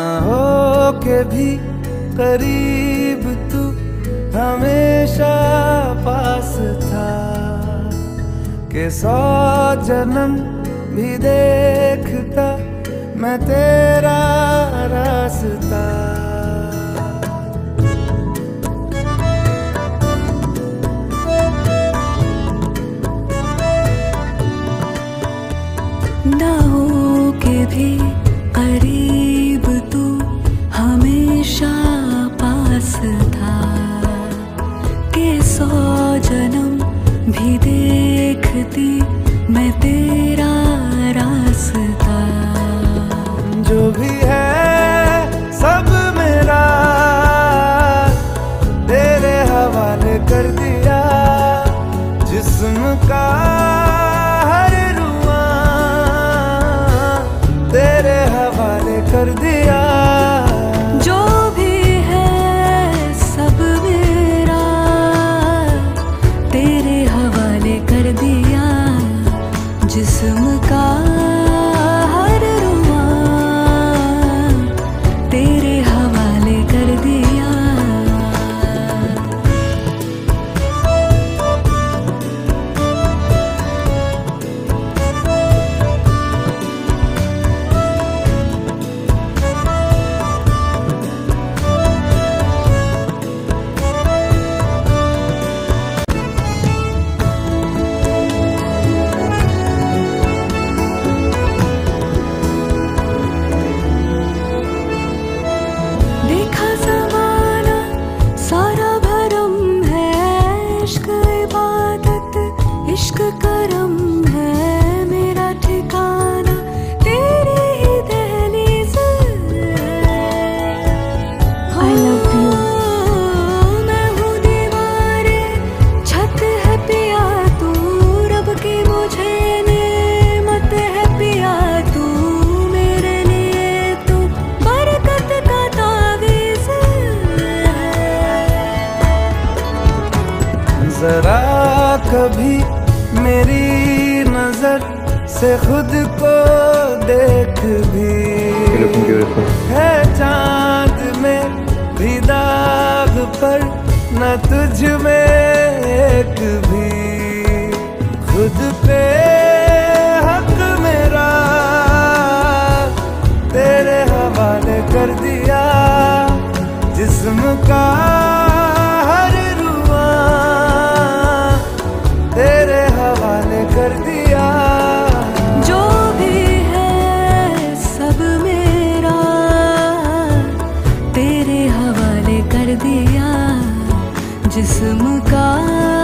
न हो के भी करीब तू हमेशा पास था, कि 100 जन्म भी देखता मैं तेरा रास्ता। ना हो के भी करीब तू हमेशा पास था, कि 100 जन्म भी देखती मैं तेरा रास्ता। जो भी है सब मेरा तेरे हवाले कर दिया, जिस्म का हर रुआ तेरे हवाले कर दिया। जो भी है सब मेरा तेरे हवाले कर दिया, जिस्म का हर रुआ तेरे हवाले कर दिया। देखा ज़माना सारा भरम है, इश्क इबादत इश्क करम है, मेरा ठिकाना तेरी ही दहलीज़ है। I love you। मैं हूँ दीवारें छत है पिया तू, रब की मुझे नेमत है पिया तू, मेरे लिए तू बरकत का तावीज़ है। जरा कभी मेरी नजर से खुद को देख भी, है चांद में भी दाग पर न तुझ में एक भी। खुद पे हक मेरा तेरे हवाले कर दिया, जिस्म का हर रुआ तेरे हवाले कर दिया। जो भी है सब मेरा तेरे हवाले कर दिया, जिस्म का